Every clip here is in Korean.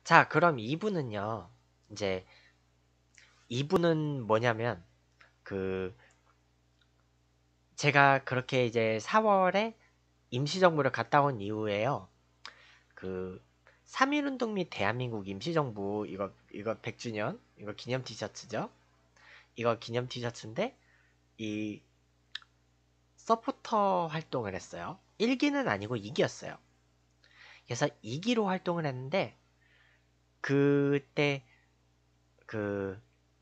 자, 그럼 2부는요. 이제 2부는 뭐냐면 그 제가 그렇게 이제 4월에 임시정부를 갔다 온 이후에요. 그 3.1운동 및 대한민국 임시정부 이거 100주년 이거 기념 티셔츠죠. 이거 기념 티셔츠인데 이 서포터 활동을 했어요. 1기는 아니고 2기였어요. 그래서 2기로 활동을 했는데 그때 그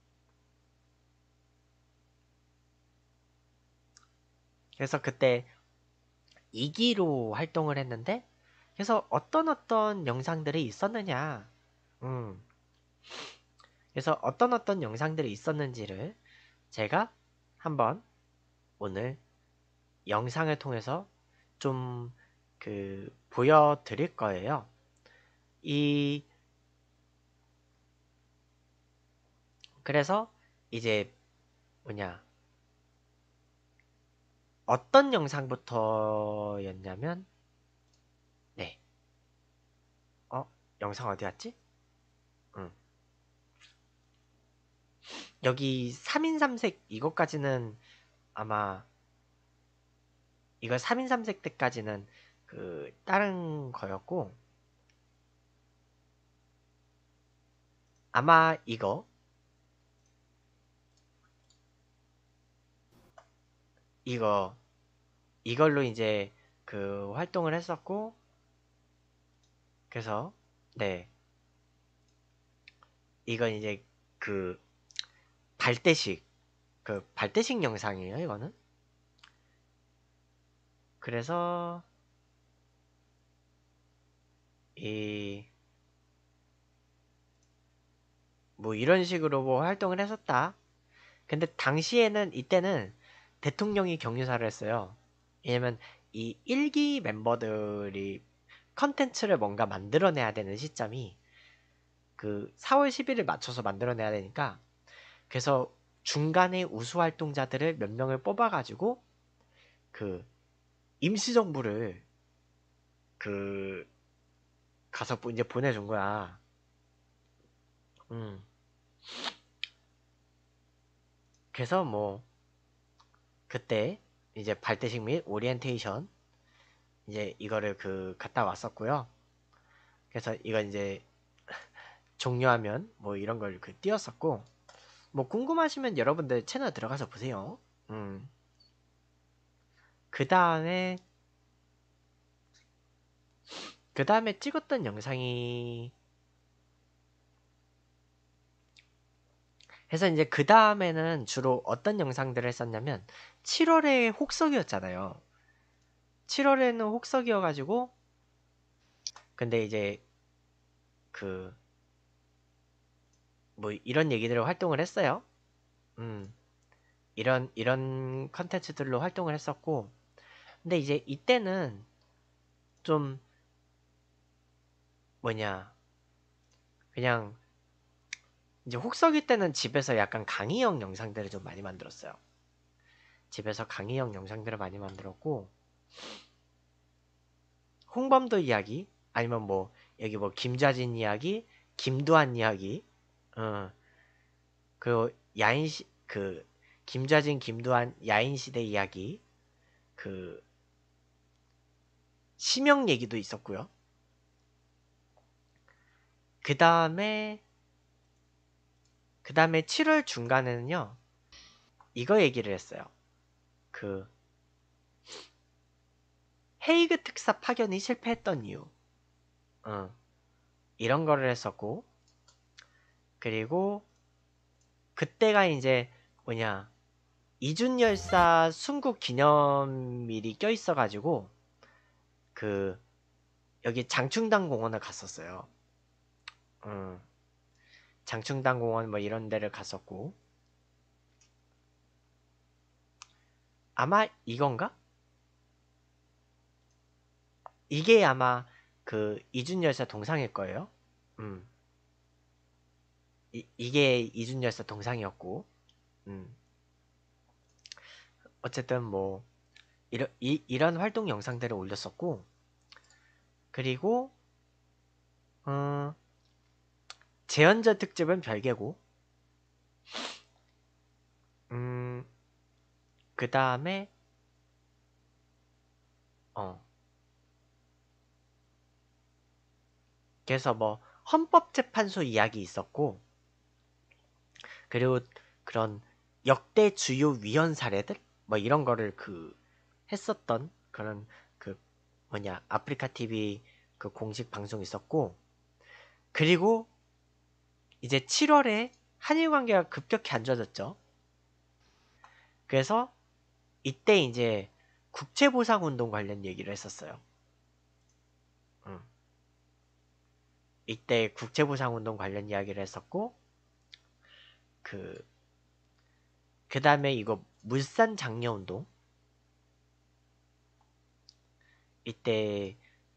그래서 그때 2기로 활동을 했는데 그래서 어떤 영상들이 있었느냐 음 그래서 어떤 영상들이 있었는지를 제가 한번 오늘 영상을 통해서 좀 보여드릴 거예요. 이 그래서 이제 뭐냐 어떤 영상부터였냐면 네 영상 어디 갔지? 음 여기 3인 3색 이것까지는 아마 이거 3인 3색 때까지는 다른 거였고 아마 이거 이걸로 이제 활동을 했었고 그래서 네 이건 이제 그 발대식 발대식 영상이에요 이거는. 그래서 이 뭐 이런 식으로 뭐 활동을 했었다. 근데 당시에는 이때는 대통령이 경유사를 했어요. 왜냐면 이 1기 멤버들이 컨텐츠를 뭔가 만들어내야 되는 시점이 4월 10일을 맞춰서 만들어내야 되니까 그래서 중간에 우수 활동자들을 몇 명을 뽑아가지고 그 임시정부를 그 가서 이제 보내준 거야. 음. 그래서 뭐 그때 이제 발대식 및 오리엔테이션 이제 이거를 갔다 왔었고요. 그래서 이건 이제 종료하면 뭐 이런 걸 띄웠었고 뭐 궁금하시면 여러분들 채널 들어가서 보세요. 그 다음에 찍었던 영상이 해서 이제 그 다음에는 주로 어떤 영상들을 했었냐면 7월에 혹석이었잖아요. 7월에는 혹석이어가지고 근데 이제 뭐 이런 얘기들을 활동을 했어요. 음, 이런 컨텐츠들로 활동을 했었고 근데 이제 이때는 좀 뭐냐 그냥 이제 혹석이 때는 집에서 약간 강의형 영상들을 좀 많이 만들었어요. 집에서 강의형 영상들을 많이 만들었고 홍범도 이야기 아니면 뭐 여기 뭐 김좌진 이야기, 김두한 이야기, 그 야인시 김좌진, 김두한 야인시대 이야기, 그 심형 얘기도 있었고요. 그 다음에 7월 중간에는요 이거 얘기를 했어요. 헤이그 특사 파견이 실패했던 이유, 이런 거를 했었고 그리고 그때가 이제 뭐냐 이준열사 순국 기념일이 껴있어가지고 여기 장충당 공원을 갔었어요. 장충당 공원 뭐 이런 데를 갔었고 아마 이건가? 이게 아마 이준열사 동상일 거예요. 음, 이게 이준열사 동상이었고 어쨌든 뭐 이런 활동 영상들을 올렸었고 그리고 재연저 특집은 별개고, 그 다음에, 그래서 뭐, 헌법재판소 이야기 있었고, 그리고 그런 역대 주요 위헌 사례들? 뭐 이런 거를 했었던 그런 아프리카 TV 그 공식 방송 있었고, 그리고 이제 7월에 한일 관계가 급격히 안 좋아졌죠. 그래서 이때 이제 국채보상운동 관련 얘기를 했었어요. 이때 국채보상운동 관련 이야기를 했었고, 그 다음에 이거 물산 장려운동, 이때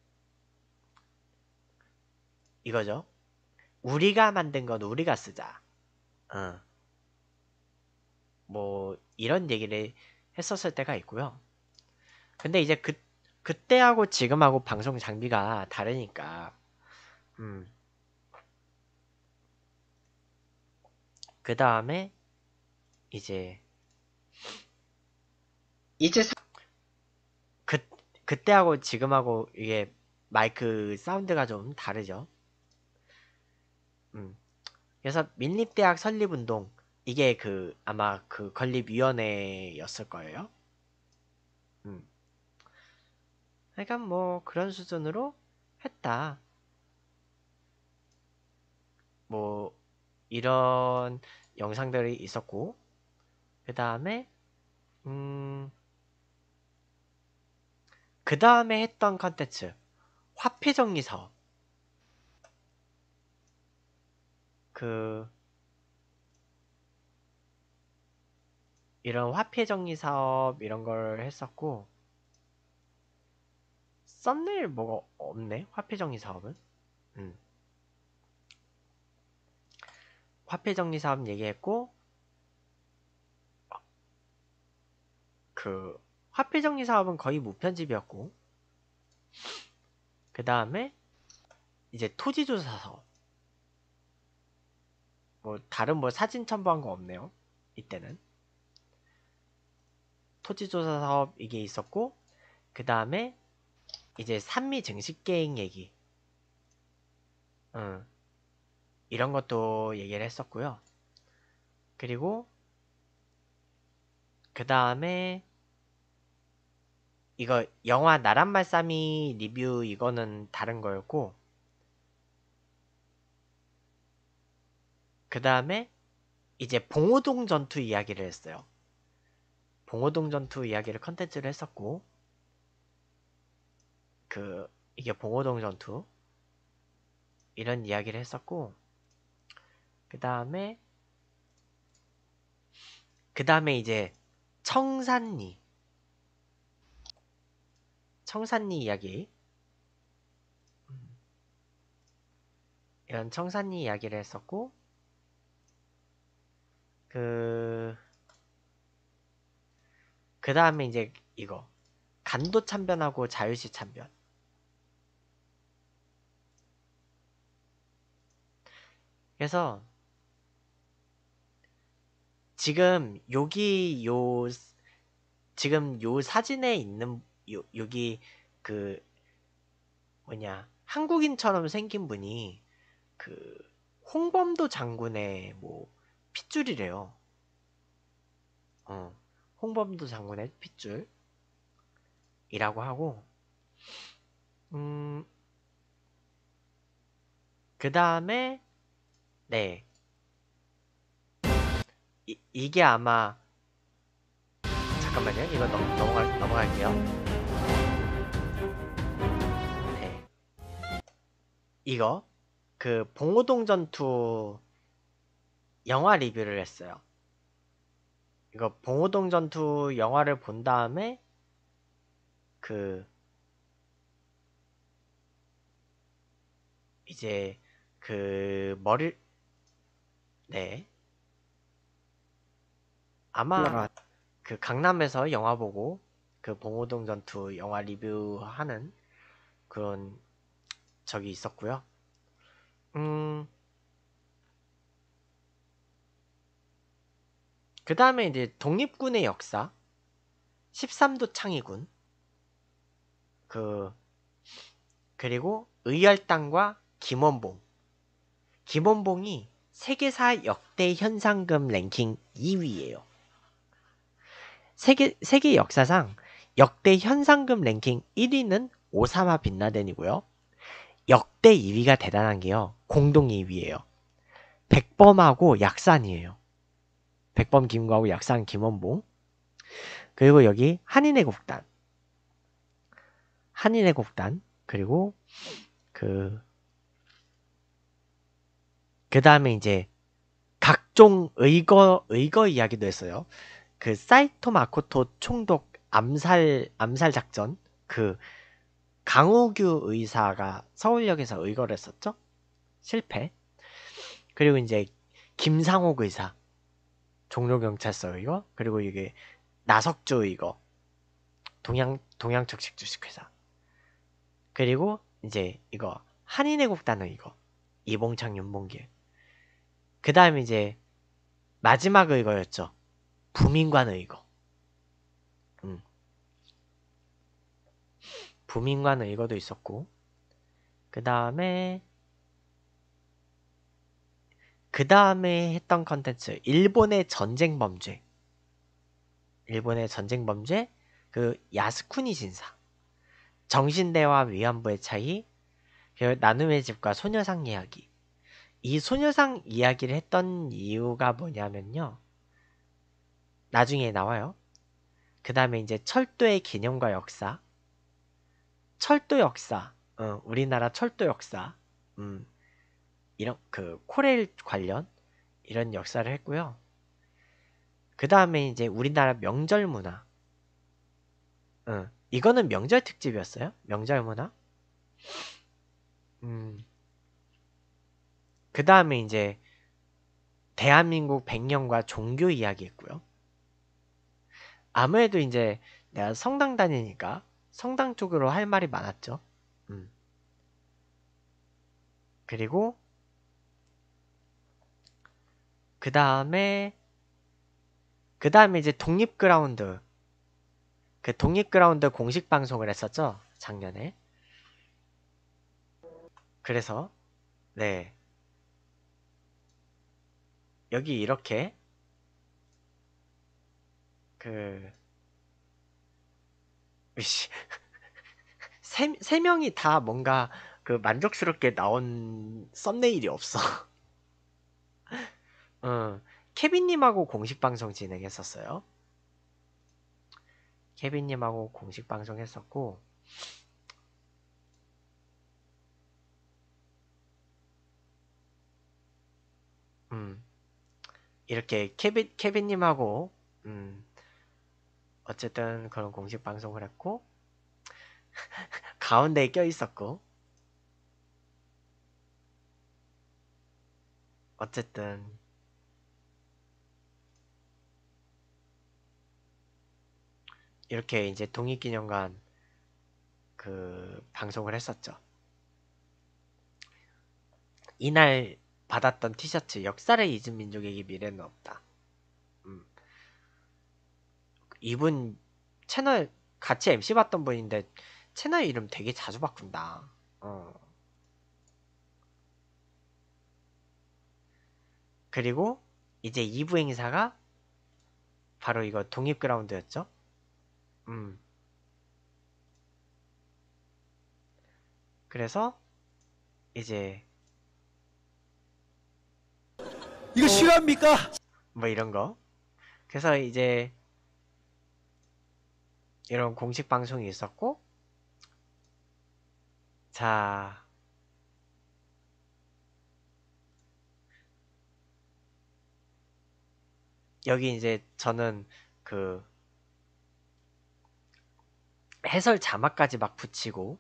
이거죠. 우리가 만든 건 우리가 쓰자. 뭐 이런 얘기를 했었을 때가 있고요. 근데 이제 그때하고 지금하고 방송 장비가 다르니까, 그 다음에 이제 그 그때하고 지금하고 이게 마이크 사운드가 좀 다르죠. 그래서 민립대학 설립운동, 이게 아마 건립위원회였을 거예요. 그러니까 뭐 그런 수준으로 했다. 뭐 이런 영상들이 있었고, 그 다음에 그 다음에 했던 컨텐츠 화폐정리 사업. 이런 화폐정리 사업 이런 걸 했었고, 썸네일 뭐가 없네. 화폐정리 사업은. 화폐정리 사업 얘기했고, 화폐정리 사업은 거의 무편집이었고, 그 다음에 이제 토지조사 사업. 뭐 다른 뭐 사진 첨부한 거 없네요. 이때는 토지조사 사업 이게 있었고, 그 다음에 이제 산미 증식계획 얘기, 이런 것도 얘기를 했었고요. 그리고 그 다음에 이거 영화 나란말싸미 리뷰, 이거는 다른 거였고, 그 다음에 이제 봉오동 전투 이야기를 했어요. 봉오동 전투 이야기를 컨텐츠를 했었고, 이게 봉오동 전투 이런 이야기를 했었고, 그 다음에 이제 청산리 이야기, 이런 청산리 이야기를 했었고, 그 다음에 이제 이거 간도 참변하고 자유시 참변. 그래서 지금 지금 요 사진에 있는 여기 그 한국인처럼 생긴 분이 홍범도 장군의 뭐 핏줄이래요. 홍범도 장군의 핏줄이라고 하고, 그 다음에 네, 이게 아마, 잠깐만요. 이거 넘어갈게요. 네, 이거 봉오동 전투 영화 리뷰를 했어요. 이거 봉오동 전투 영화를 본 다음에 이제 머리, 네, 아마 강남에서 영화 보고 봉오동 전투 영화 리뷰하는 그런 적이 있었고요. 그 다음에 이제 독립군의 역사, 13도 창의군, 그리고 의열당과 김원봉. 김원봉이 세계사 역대 현상금 랭킹 2위예요. 세계 역사상 역대 현상금 랭킹 1위는 오사마 빈라덴이고요. 역대 2위가 대단한 게요. 공동 2위예요. 백범하고 약산이에요. 백범 김구하고 약산 김원봉. 그리고 여기 한인애국단. 그리고 그 다음에 이제 각종 의거 이야기도 했어요. 그 사이토 마코토 총독 암살 작전, 그 강호규 의사가 서울역에서 의거를 했었죠. 실패. 그리고 이제 김상옥 의사 종로경찰서 의거, 그리고 이게 나석주 의거 동양측식 주식회사, 그리고 이제 이거 한인애국단 의거 이봉창 윤봉길. 그 다음에 이제 마지막 의거였죠. 부민관 의거. 부민관 의거도 있었고, 그 다음에 했던 컨텐츠 일본의 전쟁 범죄, 그 야스쿠니 진사, 정신대와 위안부의 차이, 나눔의 집과 소녀상 이야기. 이 소녀상 이야기를 했던 이유가 뭐냐면요, 나중에 나와요. 그 다음에 이제 철도의 개념과 역사, 우리나라 철도 역사, 이런 코레일 관련 이런 역사를 했고요. 그 다음에 이제 우리나라 명절 문화, 이거는 명절 특집이었어요. 명절 문화. 그 다음에 이제 대한민국 100년과 종교 이야기 했고요. 아무래도 이제 내가 성당 다니니까 성당 쪽으로 할 말이 많았죠. 그리고 그 다음에 이제 독립그라운드, 독립그라운드 공식 방송을 했었죠, 작년에. 그래서 네, 여기 이렇게 으이씨, 세 명이 다 뭔가 만족스럽게 나온 썸네일이 없어. 케빈님하고 공식 방송 진행했었어요. 케빈님하고 공식 방송 했었고, 이렇게 케빈님하고 어쨌든 그런 공식 방송을 했고, 가운데에 껴 있었고, 어쨌든 이렇게 이제 독립기념관 방송을 했었죠. 이날 받았던 티셔츠, 역사를 잊은 민족에게 미래는 없다. 이분 채널 같이 MC 봤던 분인데 채널 이름 되게 자주 바꾼다. 그리고 이제 2부 행사가 바로 이거 독립그라운드였죠. 그래서 이제 이거 실화입니까? 뭐 이런 거. 그래서 이제 이런 공식 방송이 있었고, 자, 여기 이제 저는 해설 자막까지 막 붙이고,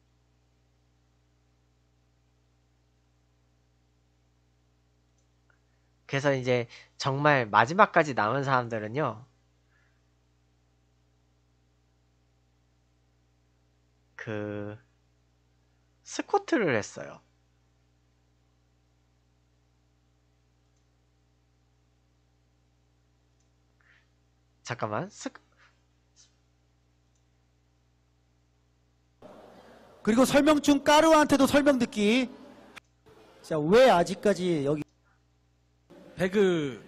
그래서 이제 정말 마지막까지 남은 사람들은요, 스쿼트를 했어요. 잠깐만. 그리고 설명충 까르한테도 설명 듣기. 자, 왜 아직까지 여기 배그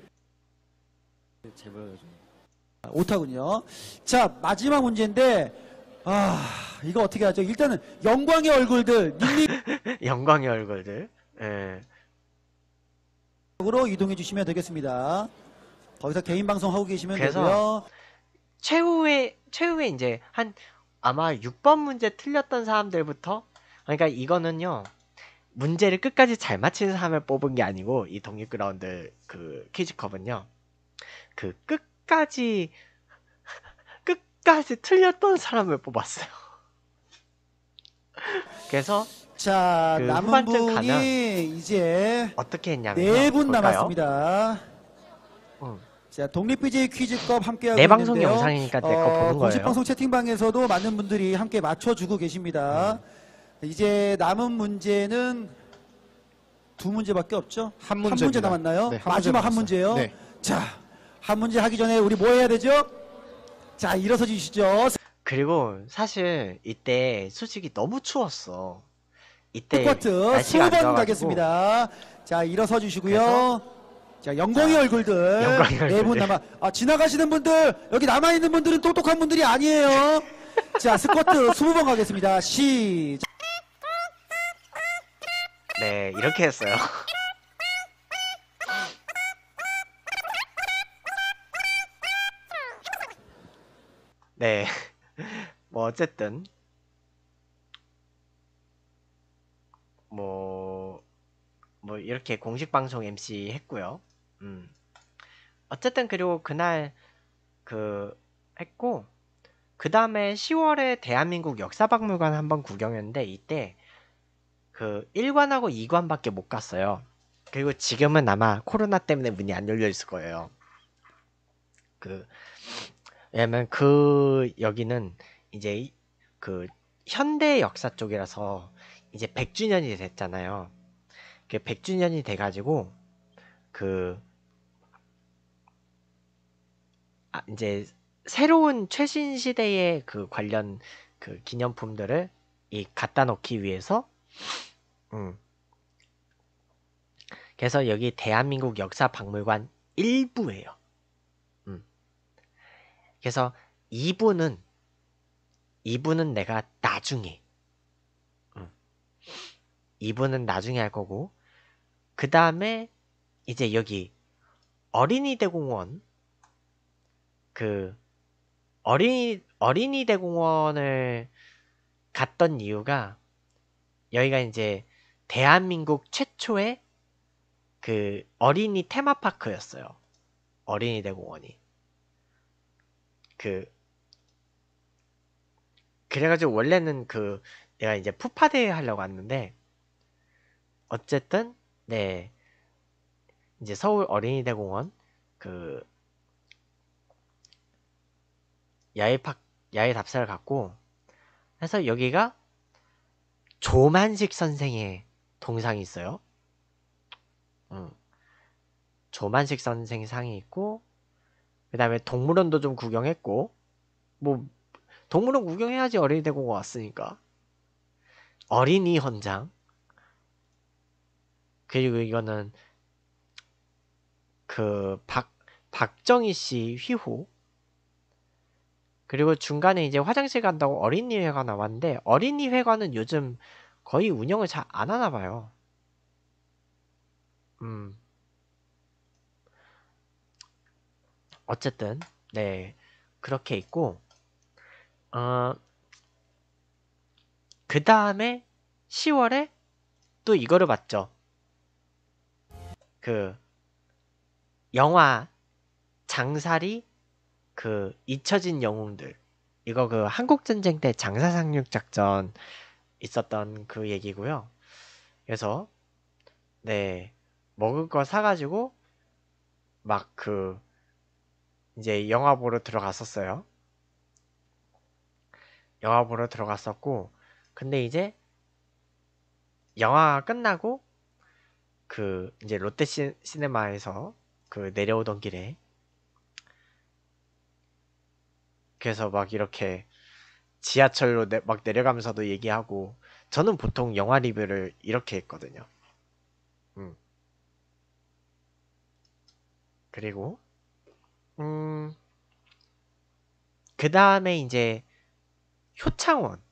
오타군요. 자, 마지막 문제인데, 이거 어떻게 하죠? 일단은 영광의 얼굴들 영광의 얼굴들. 예. 닉으로 이동해 주시면 되겠습니다. 거기서 개인 방송 하고 계시면 그래서 되고요. 최후에 이제 한 아마 6번 문제 틀렸던 사람들부터, 그러니까 이거는요, 문제를 끝까지 잘 맞히는 사람을 뽑은 게 아니고, 이 독립그라운드 그 퀴즈컵은요, 그 끝까지 틀렸던 사람을 뽑았어요. 그래서 자, 그 남은 후반쯤 분이 가면 이제 어떻게 했냐면요. 4분 볼까요? 남았습니다. 응. 자, 독립 BJ 퀴즈컵 함께하고 내 방송 있는데요. 영상이니까 내 거 보는 공식 거예요. 방송 채팅방에서도 많은 분들이 함께 맞춰주고 계십니다. 이제 남은 문제는 2문제밖에 없죠? 한 문제 문제입니다. 남았나요? 네, 한 마지막 한 문제 남았어요. 문제요. 네. 자, 한 문제 하기 전에 우리 뭐 해야 되죠? 자, 일어서 주시죠. 그리고 사실 이때 솔직히 너무 추웠어. 이때 스쿼트 날씨가 안 20번 좋아가지고. 가겠습니다. 자, 일어서 주시고요. 그래서 자, 영광의 자, 얼굴들. 영광의 4분 얼굴들. 남아. 지나가시는 분들, 여기 남아있는 분들은 똑똑한 분들이 아니에요. 자, 스쿼트 20번 가겠습니다. 시작. 네, 이렇게 했어요. 네. 뭐 어쨌든 뭐 이렇게 공식 방송 MC 했고요. 어쨌든 그리고 그날 그 했고, 그 다음에 10월에 대한민국 역사박물관 한번 구경했는데, 이때 그 1관하고 2관밖에 못 갔어요. 그리고 지금은 아마 코로나 때문에 문이 안 열려 있을 거예요. 왜냐면 여기는 이제 그 현대 역사 쪽이라서 이제 100주년이 됐잖아요. 그 100주년이 돼가지고 이제 새로운 최신 시대의 그 관련 그 기념품들을 갖다 놓기 위해서, 그래서 여기 대한민국 역사박물관 1부예요. 그래서 2부는 내가 나중에 2부는 나중에 할 거고, 그 다음에 이제 여기 어린이 대공원, 그 어린이 대공원을 갔던 이유가, 여기가 이제 대한민국 최초의 그 어린이 테마파크였어요. 어린이 대공원이. 그래가지고 원래는 내가 이제 푸파대회 하려고 왔는데, 어쨌든 네, 이제 서울 어린이 대공원 야외 답사를 갔고, 그래서 여기가 조만식 선생의 동상이 있어요. 조만식 선생 상이 있고, 그 다음에 동물원도 좀 구경했고, 뭐 동물원 구경해야지 어린이 대공원 왔으니까. 어린이 헌장. 그리고 이거는 박정희 씨 휘호. 그리고 중간에 이제 화장실 간다고 어린이회가 나왔는데, 어린이회관은 요즘 거의 운영을 잘 안 하나 봐요. 어쨌든 네, 그렇게 있고, 그 다음에 10월에 또 이거를 봤죠. 영화 장사리 잊혀진 영웅들. 이거 한국전쟁 때 장사상륙작전 있었던 그 얘기고요. 그래서 네, 먹을 거 사가지고 막 이제 영화 보러 들어갔었어요. 영화 보러 들어갔었고, 근데 이제 영화가 끝나고 이제 롯데 시네마에서 내려오던 길에 그래서 막 이렇게 지하철로 막 내려가면서도 얘기하고 저는 보통 영화 리뷰를 이렇게 했거든요. 그리고 그 다음에 이제 효창원.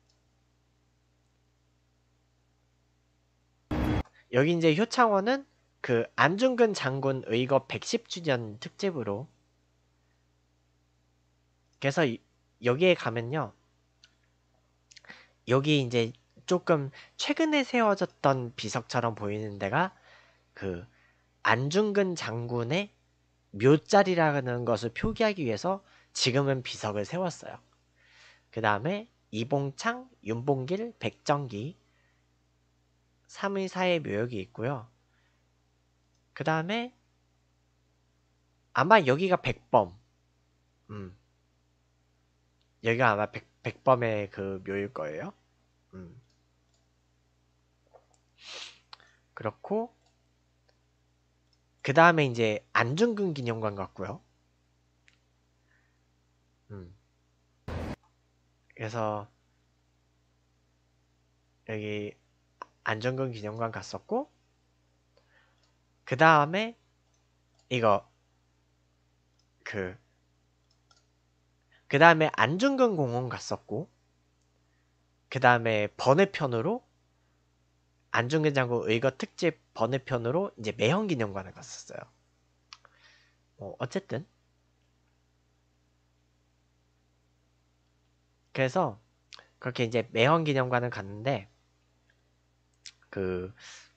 여기 이제 효창원은 그 안중근 장군 의거 110주년 특집으로, 그래서 여기에 가면요, 여기 이제 조금 최근에 세워졌던 비석처럼 보이는 데가 그 안중근 장군의 묘자리라는 것을 표기하기 위해서 지금은 비석을 세웠어요. 그 다음에 이봉창, 윤봉길, 백정기 3의4의 묘역이 있고요. 그 다음에 아마 여기가 백범, 여기가 아마 백범의 그 묘일 거예요. 그렇고 그 다음에 이제 안중근 기념관 같고요. 그래서 여기 안중근 기념관 갔었고, 그 다음에 이거 그 다음에 안중근 공원 갔었고, 그 다음에 번외편으로 안중근 장군 의거 특집 번외편으로 이제 매형 기념관을 갔었어요. 어쨌든 그래서 그렇게 이제 매형 기념관을 갔는데, 그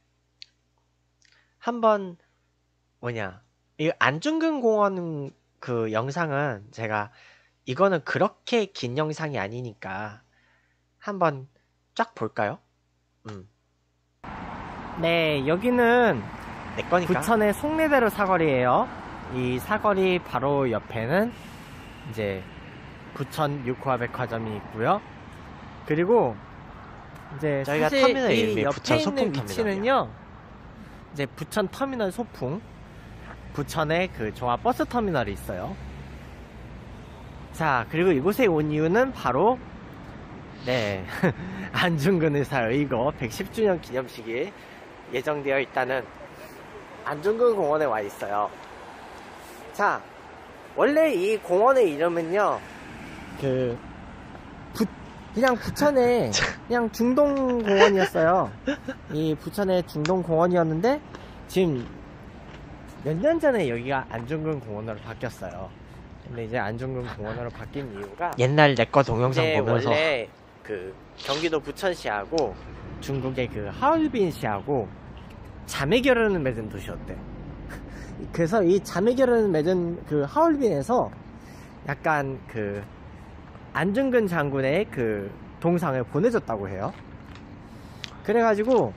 한번 이 안중근 공원 그 영상은 제가, 이거는 그렇게 긴 영상이 아니니까 한번 쫙 볼까요? 네, 여기는 내 거니까. 부천의 송내대로 사거리예요. 이 사거리 바로 옆에는 이제 부천 6호화 백화점이 있고요. 그리고 이제 저희가 사실 터미널 이 이름이 옆에 부천 있는 소풍 위치는요, 이제 부천 터미널 소풍, 부천에 그 종합 버스 터미널이 있어요. 자, 그리고 이곳에 온 이유는 바로 안중근 의사 의거 110주년 기념식이 예정되어 있다는 안중근 공원에 와 있어요. 자, 원래 이 공원의 이름은요, 그냥 부천의 그냥 중동공원이었어요. 이 부천의 중동공원이었는데 지금 몇 년 전에 여기가 안중근 공원으로 바뀌었어요. 근데 이제 안중근 공원으로 바뀐 이유가, 옛날 내 거 동영상 보면서 원래 그 경기도 부천시하고 중국의 그 하얼빈시하고 자매 결혼을 맺은 도시였대. 그래서 이 자매 결혼을 맺은 그 하얼빈에서 약간 그 안중근 장군의 그 동상을 보내줬다고 해요. 그래가지고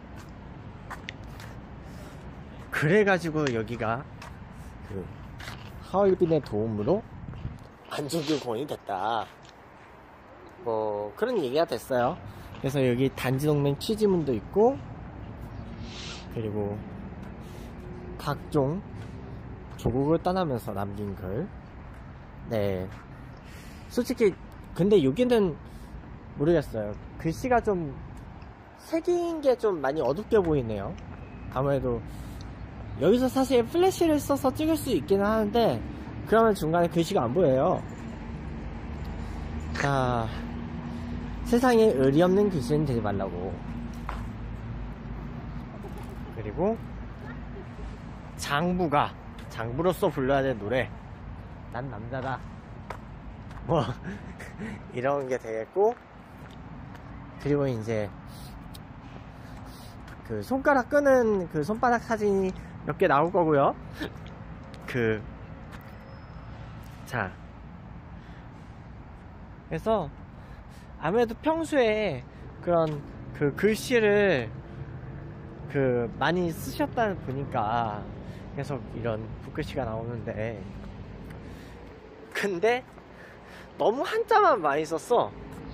여기가 그 하얼빈의 도움으로 안중근 공원이 됐다, 뭐 그런 얘기가 됐어요. 그래서 여기 단지동맹 취지문도 있고, 그리고 각종 조국을 떠나면서 남긴 글. 네, 솔직히 근데 여기는 모르겠어요. 글씨가 좀 색인 게 좀 많이 어둡게 보이네요. 아무래도 여기서 사실 플래시를 써서 찍을 수 있기는 하는데, 그러면 중간에 글씨가 안 보여요. 자, 세상에 의리 없는 글씨는 되지 말라고. 그리고 장부로서 불러야 될 노래, 난 남자다, 뭐 이런 게 되겠고, 그리고 이제 그 손가락 끄는 그 손바닥 사진이 몇 개 나올 거고요. 자, 그래서 아무래도 평소에 그런 그 글씨를 그 많이 쓰셨다 보니까 계속 이런 붓글씨가 나오는데, 근데 너무 한자만 많이 썼어.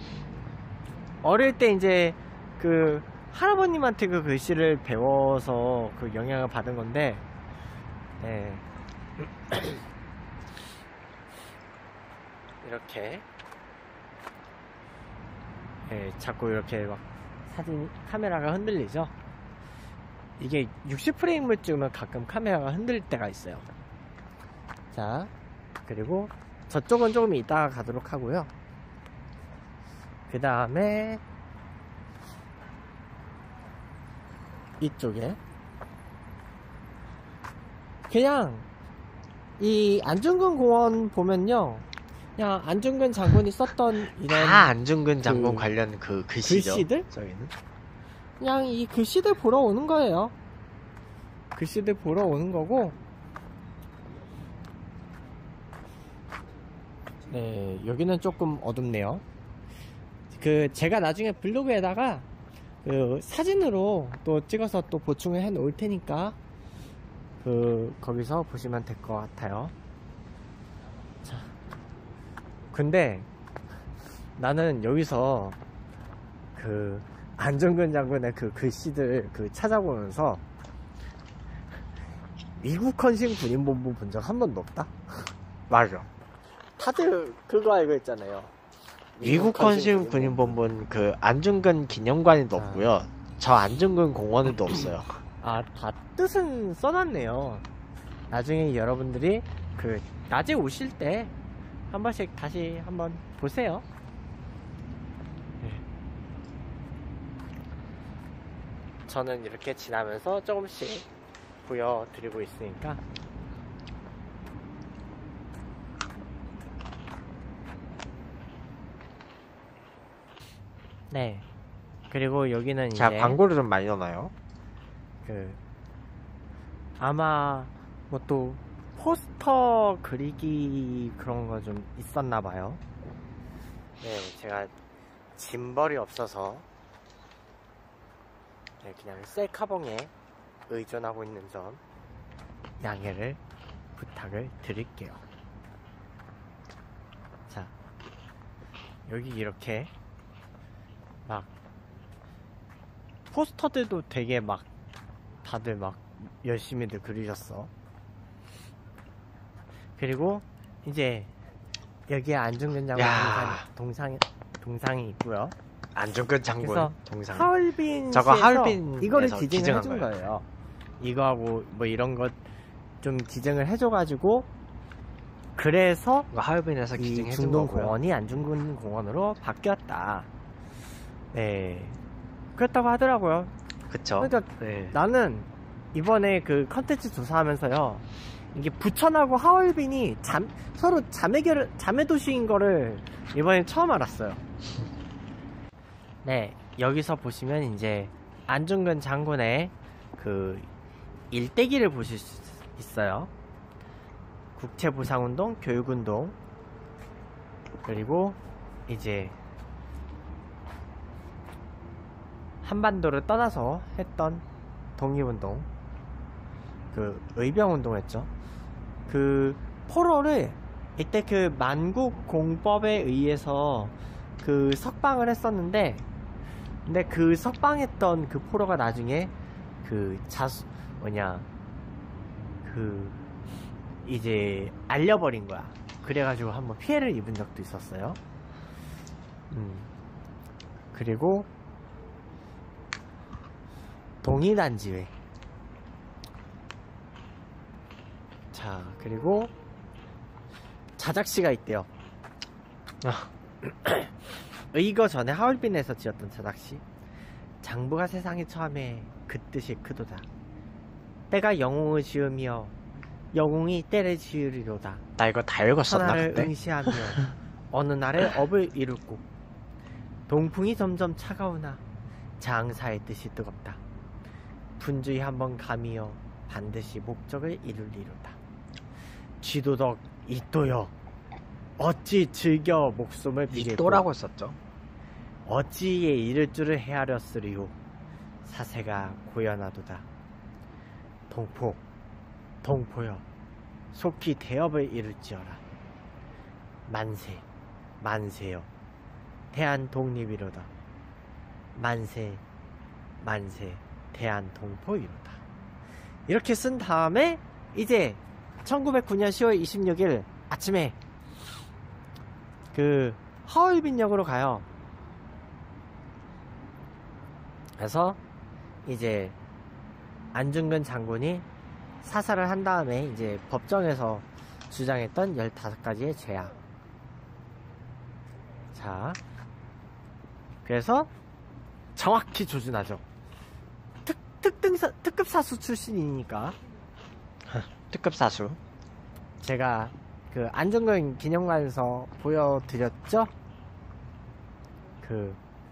어릴 때 이제 그 할아버님한테 그 글씨를 배워서 그 영향을 받은 건데, 이렇게 자꾸 이렇게 막 카메라가 흔들리죠. 이게 60프레임을 찍으면 가끔 카메라가 흔들릴 때가 있어요. 자, 그리고 저쪽은 조금 이따가 가도록 하고요. 그 다음에 이쪽에 그냥 이 안중근 공원 보면요, 그냥 안중근 장군이 썼던 이런 다 안중근 장군 그 관련 그 글씨죠. 글씨들? 저희는. 그냥 이 글씨들 보러 오는 거예요. 글씨들 보러 오는 거고, 네, 여기는 조금 어둡네요. 제가 나중에 블로그에다가 사진으로 또 찍어서 또 보충을 해 놓을 테니까 거기서 보시면 될 것 같아요. 자, 근데 나는 여기서 안중근 장군의 글씨들 찾아보면서 미국 헌신 군인본부 본 적 한 번도 없다? 맞아. 다들 그거 알고 있잖아요. 미국 헌신 군인본부는 안중근 기념관에도 아. 없고요. 저 안중근 공원에도 없어요. 아, 다 뜻은 써놨네요. 나중에 여러분들이 낮에 오실 때 한 번씩 다시 한번 보세요. 네. 저는 이렇게 지나면서 조금씩 보여드리고 있으니까. 네. 그리고 여기는 자, 이제 광고를 좀 많이 넣나요? 아마 뭐 또 포스터 그리기 그런 거 좀 있었나 봐요. 네, 제가 짐벌이 없어서 그냥 셀카봉에 의존하고 있는 점 양해를 부탁을 드릴게요. 자, 여기 이렇게 막 포스터들도 되게 막 다들 막 열심히들 그리셨어. 그리고 이제 여기에 안중근 장군 야. 동상이 있고요. 안중근 장군 그래서 동상. 하얼빈 저거 시에서 하얼빈에서 이거를 지정을 기증한 해준 거예요. 거예요. 이거하고 뭐 이런 것 좀 지정을 해줘가지고, 그래서 이거 하얼빈에서 이 기증해준 중동 거고요. 공원이 안중근 공원으로 바뀌었다. 네, 그렇다고 하더라고요. 그쵸? 그러니까 네. 나는 이번에 컨텐츠 조사하면서요, 이게 부천하고 하얼빈이 서로 자매 도시인 거를 이번에 처음 알았어요. 네, 여기서 보시면 이제 안중근 장군의 일대기를 보실 수 있어요. 국채보상운동, 교육운동, 그리고 이제 한반도를 떠나서 했던 독립운동, 의병운동했죠. 포로를 이때 만국공법에 의해서 석방을 했었는데, 근데 석방했던 포로가 나중에 이제 알려버린 거야. 그래가지고 한번 피해를 입은 적도 있었어요. 그리고 동의단지회. 자, 그리고 자작시가 있대요. 의거 전에 하얼빈에서 지었던 자작시. 장부가 세상에 처음에 그 뜻이 크도다. 때가 영웅을 지으며 영웅이 때를 지으리로다. 나 이거 다 읽었었나 천하를 그때? 응시하며 어느 날에 업을 이루고, 동풍이 점점 차가우나 장사의 뜻이 뜨겁다. 분주히 한번 가미어 반드시 목적을 이룰리로다. 쥐도덕 이또여, 어찌 즐겨 목숨을 비겠고 이또라고 썼죠. 어찌에 이를 줄을 헤아렸으리요. 사세가 고연하도다. 동포여, 속히 대업을 이룰지어라. 만세여, 대한 독립이로다. 만세, 대한 동포이로다. 이렇게 쓴 다음에 이제 1909년 10월 26일 아침에 그 하얼빈역으로 가요. 그래서 이제 안중근 장군이 사살을 한 다음에 이제 법정에서 주장했던 15가지의 죄악. 자, 그래서 정확히 조준하죠. 특급 사수 출신이니까. 특급 사수. 제가 그 안중근 기념관에서 보여드렸죠? 그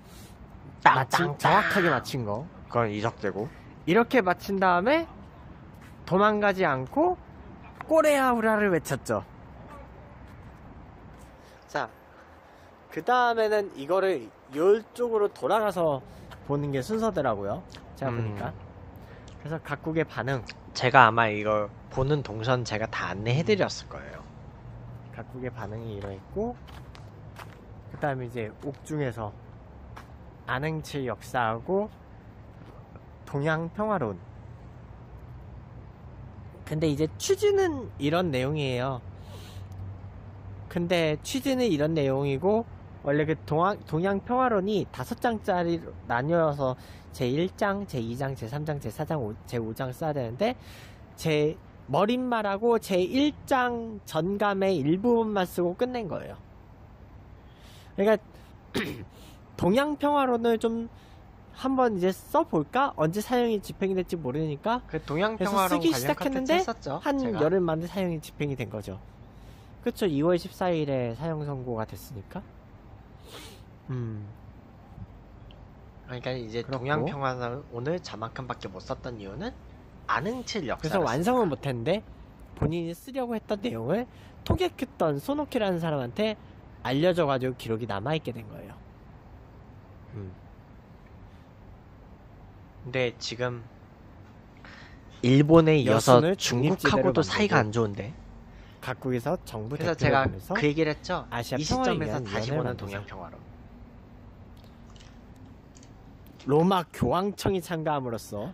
정확하게 맞힌 거. 그건 이적되고. 이렇게 맞힌 다음에 도망가지 않고 꼬레아우라를 외쳤죠. 자, 그 다음에는 이거를 이쪽으로 돌아가서 보는 게 순서더라고요. 제가 보니까. 그래서 각국의 반응. 제가 아마 이거 보는 동선 제가 다 안내해드렸을 거예요. 각국의 반응이 이러했고, 그 다음에 이제 옥중에서 안흥칠 역사하고 동양평화론. 근데 이제 취지는 이런 내용이에요. 근데 취지는 이런 내용이고, 원래 그 동양평화론이 5장짜리로 나뉘어서 제1장, 제2장, 제3장, 제4장, 제5장 써야 되는데, 제 머릿말하고 제1장 전감의 일부분만 쓰고 끝낸 거예요. 그러니까 동양평화론을 좀 한번 이제 써볼까? 언제 사용이 집행이 될지 모르니까 그 그래서 동양평화론 쓰기 관련 시작했는데 컨텐츠 했었죠, 한 제가. 열흘 만에 사용이 집행이 된 거죠. 그쵸? 2월 14일에 사용 선고가 됐으니까. 그러니까 이제 그렇고. 동양평화론 오늘 자막한밖에 못 썼던 이유는 안흥칠 역사. 그래서 완성을 못했는데 본인이 쓰려고 했던 내용을 토게큐던 소노키라는 사람한테 알려줘가지고 기록이 남아있게 된 거예요. 근데 지금 일본에 이어서 여순을 중국하고도 중립지대로 사이가 안 좋은데. 각국에서 정부 그래서 대표를 제가 보내서 그 얘기를 했죠. 아시아 이 평화를 시점에서 위한 다시 위원회를 보는 만들자. 동양평화론. 로마 교황청이 참가함으로써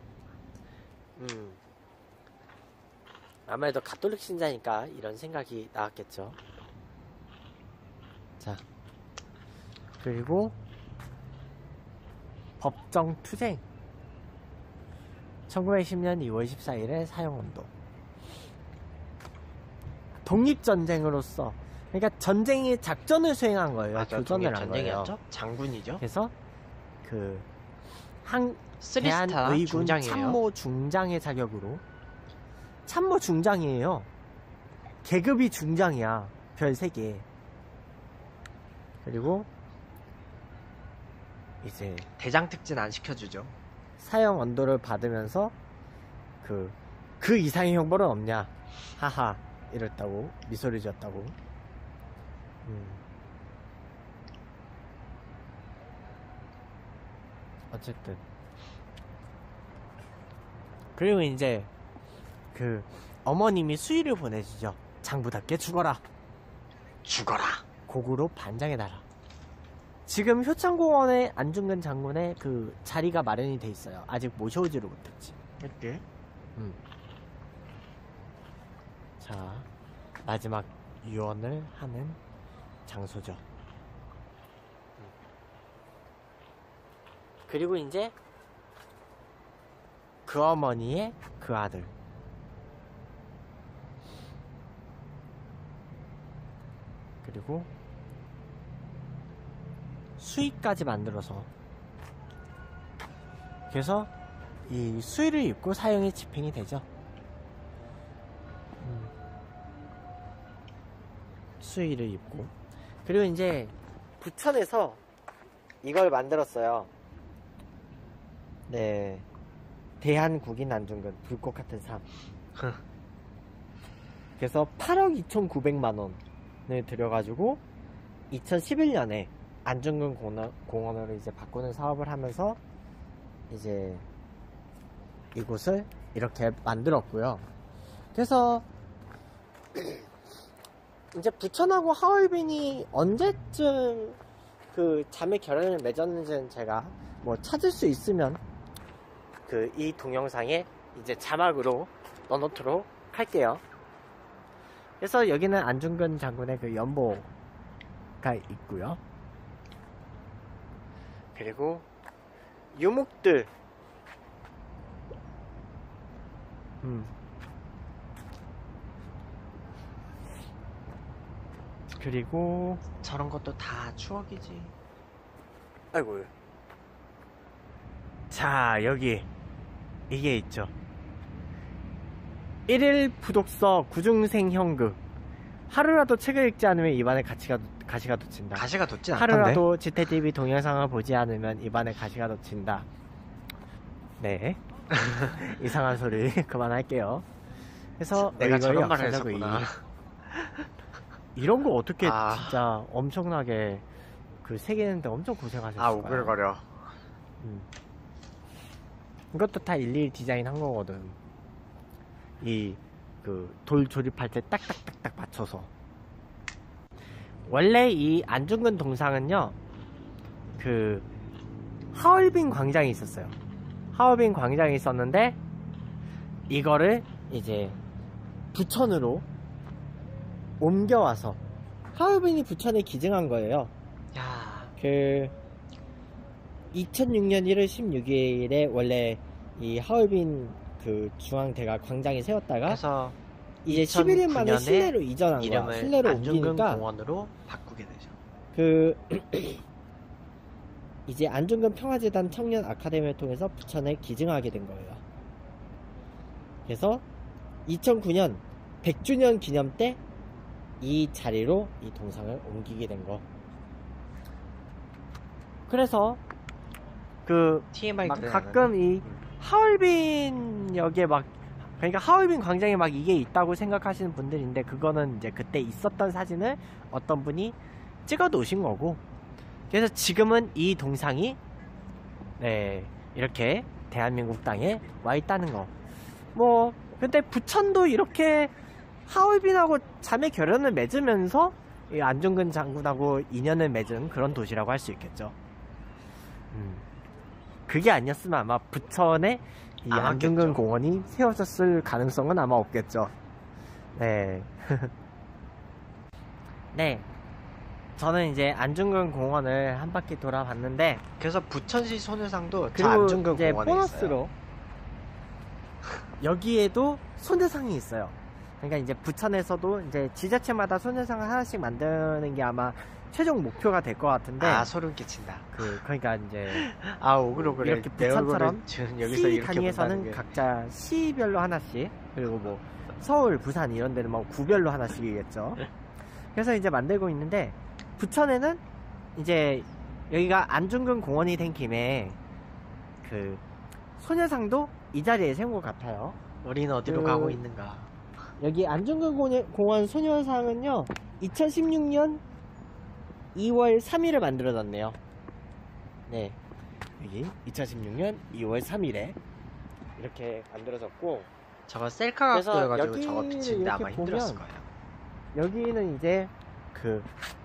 아무래도 가톨릭 신자니까 이런 생각이 나왔겠죠. 자, 그리고 법정 투쟁 1910년 2월 14일에 사용온도 독립전쟁으로서, 그러니까 전쟁이 작전을 수행한 거예요. 맞아, 교전을 한 거예요. 전쟁이었죠? 장군이죠. 그래서 그 쓰리스타 대한의군 중장이에요. 참모 중장의 자격으로, 참모 중장이에요. 계급이 중장이야. 별 3개. 그리고 이제 대장 특진 안 시켜주죠. 사형 언도를 받으면서 그 이상의 형벌은 없냐, 하하 이랬다고 미소를 지었다고. 어쨌든 그리고 이제 그 어머님이 수의를 보내주죠. 장부답게 죽어라. 죽어라. 고구로 반장의 나라. 지금 효창공원에 안중근 장군의 그 자리가 마련이 돼 있어요. 아직 모셔오지를 못했지. 이렇게. 자, 마지막 유언을 하는 장소죠. 그리고 이제 그 어머니의 그 아들, 그리고 수의까지 만들어서, 그래서 이 수의를 입고 사형이 집행이 되죠. 수의를 입고. 그리고 이제 부천에서 이걸 만들었어요. 네, 대한국인 안중근 불꽃 같은 삶. 그래서 8억 2,900만 원을 들여가지고 2011년에 안중근 공원으로 이제 바꾸는 사업을 하면서 이제 이곳을 이렇게 만들었고요. 그래서 이제 부천하고 하얼빈이 언제쯤 그 자매 결연을 맺었는지는 제가 뭐 찾을 수 있으면 그 이 동영상에 이제 자막으로 넣어놓도록 할게요. 그래서 여기는 안중근 장군의 그 연복 있고요. 그리고 유목들, 그리고 저런 것도 다 추억이지. 아이고, 자, 여기 이게 있죠. 1일 부독서 구중생 형극. 하루라도 책을 읽지 않으면 입안에 가시가 돋친다. 가시가 돋진 않던데. 하루라도 지태TV 동영상을 보지 않으면 입안에 가시가 돋친다. 네. 이상한 소리 그만할게요. 그래서 내가 이걸 저런 말을 역사적으로 했었구나. 이런 거 어떻게 아. 진짜 엄청나게 그 새기는데 엄청 고생하셨을 아, 거야. 오글거려. 이것도 다 일일이 디자인한 거거든. 이 그 돌 조립할 때 딱딱딱딱 맞춰서. 원래 이 안중근 동상은요, 그 하얼빈 광장이 있었어요. 하얼빈 광장이 있었는데 이거를 이제 부천으로 옮겨와서 하얼빈이 부천에 기증한 거예요. 야, 그 2006년 1월 16일에 원래 이 하얼빈 그 중앙대가 광장에 세웠다가 그래서 이제 11일 만에 2009년에 실내로 이전한 거야. 이름을 실내로 안중근 옮기니까 공원으로 바꾸게 되죠. 그 이제 안중근 평화재단 청년 아카데미를 통해서 부천에 기증하게 된 거예요. 그래서 2009년 100주년 기념 때 이 자리로 이 동상을 옮기게 된 거. 그래서 그 TMI 막 들어가는 가끔 이 하얼빈역에 막, 그러니까 하얼빈 광장에 막 이게 있다고 생각하시는 분들인데 그거는 이제 그때 있었던 사진을 어떤 분이 찍어 놓으신 거고, 그래서 지금은 이 동상이 네 이렇게 대한민국 땅에 와 있다는 거. 뭐 근데 부천도 이렇게 하얼빈하고 자매 결연을 맺으면서 이 안중근 장군하고 인연을 맺은 그런 도시라고 할 수 있겠죠. 그게 아니었으면 아마 부천에 이 안 안중근 왔겠죠. 공원이 세워졌을 가능성은 아마 없겠죠. 네. 네. 저는 이제 안중근 공원을 한 바퀴 돌아봤는데, 그래서 부천시 소녀상도 저 그리고 안중근 이제 공원에 보너스로 있어요. 여기에도 소녀상이 있어요. 그러니까 이제 부천에서도 이제 지자체마다 소녀상을 하나씩 만드는 게 아마 최종 목표가 될 것 같은데, 아, 소름 끼친다. 그러니까 이제 아, 오글오글해. 이렇게 내 부천처럼 얼굴을 지금 여기서 시 이렇게 본다는 단위에서는 게. 각자 시별로 하나씩, 그리고 뭐 서울, 부산 이런 데는 뭐 구별로 하나씩이겠죠. 그래서 이제 만들고 있는데, 부천에는 이제 여기가 안중근 공원이 된 김에 그 소녀상도 이 자리에 세운 것 같아요. 우린 어디로 그- 가고 있는가? 여기 안중근 공원 소녀상은요 2016년 2월 3일에 만들어졌네요. 네, 여기 2016년 2월 3일에 이렇게 만들어졌고, 저거 셀카 그래서 각도여가지고 저거 여기를 비치는데 아마 이렇게 힘들었을 보면 거예요. 여기는 이제 그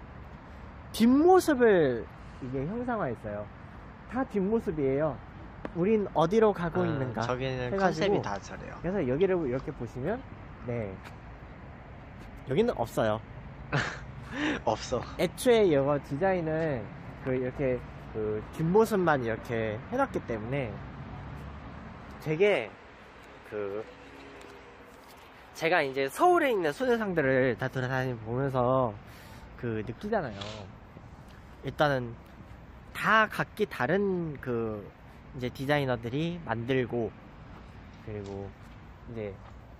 뒷모습을 이게 형상화했어요. 다 뒷모습이에요. 우린 어디로 가고 있는가. 저기는 해가지고. 컨셉이 다 저래요. 그래서 여기를 이렇게 보시면, 네, 여기는 없어요. 없어. 애초에 이거 디자인을 이렇게 그 뒷모습만 이렇게 해놨기 때문에 되게 제가 이제 서울에 있는 소녀상들을 다 돌아다니 보면서 느끼잖아요. 일단은 다 각기 다른 이제 디자이너들이 만들고, 그리고 이제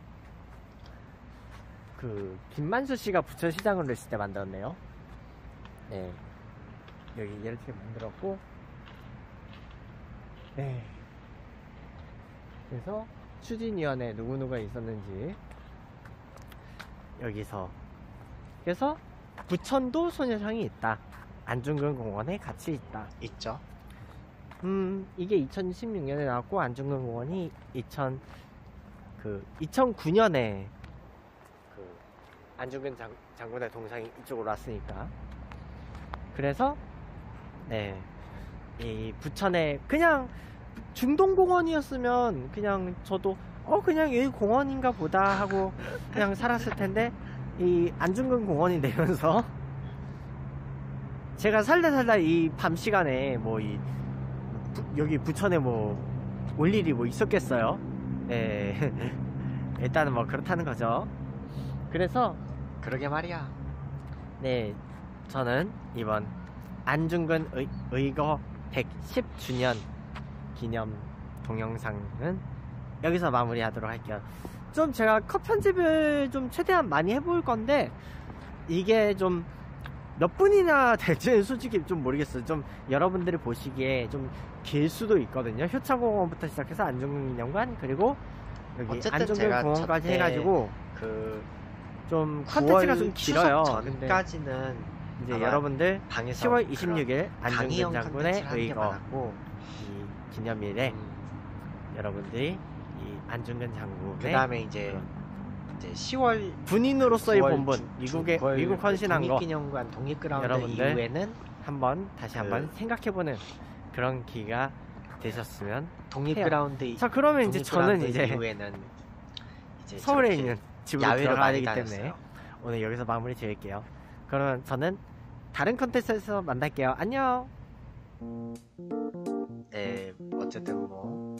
김만수 씨가 부천시장으로 있을 때 만들었네요. 네. 여기 이렇게 만들었고, 네. 그래서 추진위원회 누구누가 있었는지 여기서, 그래서 부천도 소녀상이 있다. 안중근 공원에 같이 있다. 있죠. 이게 2016년에 나왔고, 안중근 공원이 2009년에 안중근 장군의 동상이 이쪽으로 왔으니까. 그래서 네, 이 부천에 그냥 중동공원이었으면 그냥 저도 그냥 여기 공원인가 보다 하고 그냥 살았을 텐데, 이 안중근 공원이 되면서 제가 살다 이 밤 시간에 뭐 여기 부천에 뭐 올 일이 뭐 있었겠어요? 네. 일단은 뭐 그렇다는 거죠. 그래서 그러게 말이야. 네, 저는 이번 안중근 의거 110주년 기념 동영상은 여기서 마무리하도록 할게요. 좀 제가 컷 편집을 좀 최대한 많이 해볼 건데 이게 좀 몇 분이나 될지는 솔직히 좀 모르겠어요. 좀 여러분들이 보시기에 좀 길 수도 있거든요. 효창공원부터 시작해서 안중근기념관 그리고 여기 어쨌든 제가 안중근공원까지 저때 해가지고 그 좀 컨텐츠가 좀 길어요. 추석 근데 전까지는 이제 아마 여러분들 방에서 10월 26일 강의형 안중근 장군의 컨텐츠를 하는 게 의거 많았고 이 기념일에 여러분들이 이 안중근 장군의 그 다음에 이제 10월 군인으로서의 9월 본분 미국 헌신한 거 독립기념관 독립그라운드 여러분들 이후에는 다시 한번 생각해보는 그런 기회가 되셨으면 독립그라운드 자 그러면 이제 저는 이제 이후에는 이제 서울에 저렇게 있는 집으로 야외로 들어가야 많이 되기 다녔어요. 때문에 오늘 여기서 마무리 지을게요. 그러면 저는 다른 컨텐츠에서 만날게요. 안녕. 네, 어쨌든 뭐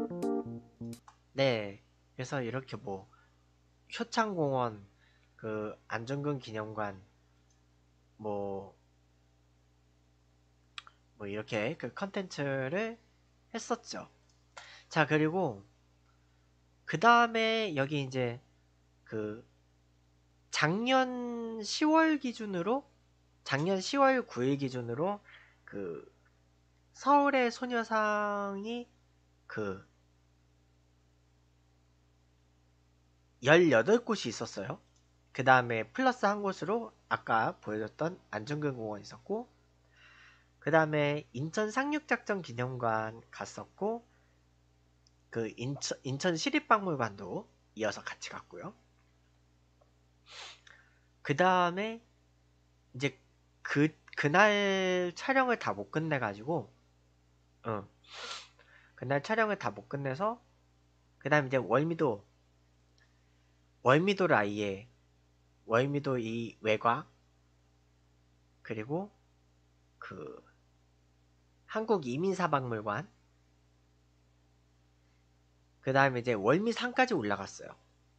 네, 그래서 이렇게 뭐 효창공원, 그 안중근 기념관 뭐 이렇게 그 컨텐츠를 했었죠. 자, 그리고 그 다음에 여기 이제 그 작년 10월 9일 기준으로 그 서울의 소녀상이 그 18곳이 있었어요. 그 다음에 플러스 한 곳으로 아까 보여줬던 안중근 공원 있었고, 그 다음에 인천 상륙작전 기념관 갔었고, 그 인천 시립박물관도 이어서 같이 갔고요. 그 다음에 이제 그날 촬영을 다 못 끝내가지고, 그날 촬영을 다 못 끝내서, 그 다음에 이제 월미도를 아예 월미도 이 외곽 그리고 그 한국 이민사박물관 그 다음에 이제 월미산까지 올라갔어요.